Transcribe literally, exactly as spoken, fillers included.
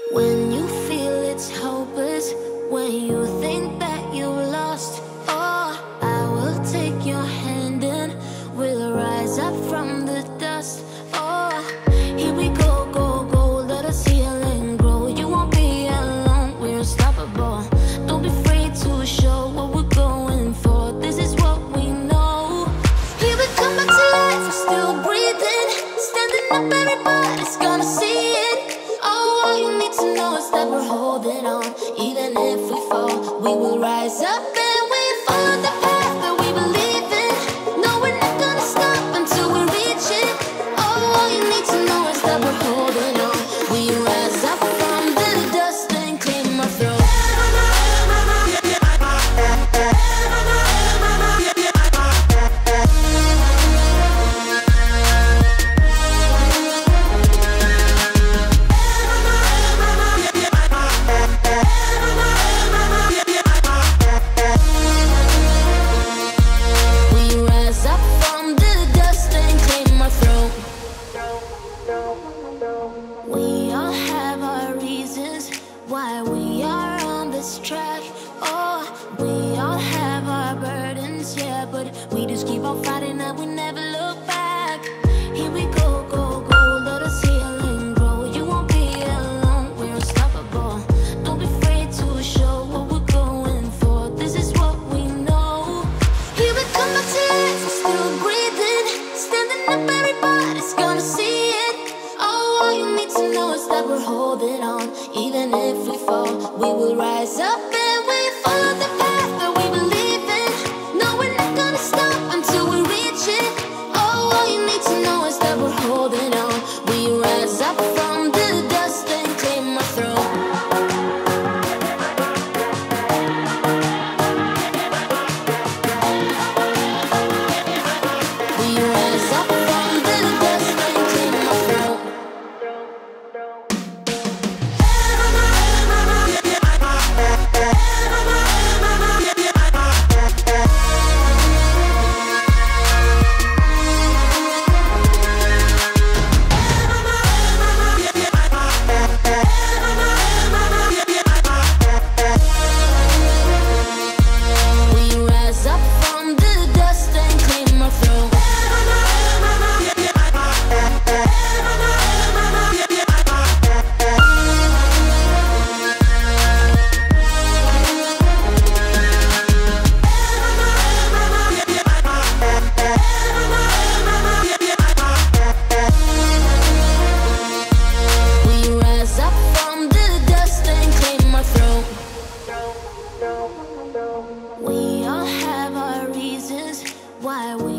When you feel it's hopeless, when you think that you lost, oh, I will take your hand and we'll rise up from the dust. Oh, here we go, go, go, let us heal and grow. You won't be alone, we're unstoppable. Don't be afraid to show what we're going for. This is what we know. Here we come back to life, we're still breathing. Standing up, everybody's gonna see it. Oh, all you need to know is that we're holding on. Even if we fall, we will rise up and we follow the path that we believe in. No, we're not gonna stop until we reach it. Oh, all you need to know is that we're holding on. We rise up from the dust and claim our throne. We all have our reasons why we are on this track. Oh, we all have our burdens, yeah, but we just keep on fighting and we never look back. Here we go, go, go, let us heal and grow. You won't be alone, we're unstoppable. Don't be afraid to show what we're going for. This is what we know. Here we come back to life, we're still breathing. Standing up, everybody's gonna see it. All you need to know is that we're holding on. Even if we fall, we will rise up and we follow the path that we believe in. No, we're not gonna stop until we reach it. Oh, all you need to know is that we're holding on. We rise up from the dust and claim our throne. We rise up from the dust and claim our throne. We all have our reasons why we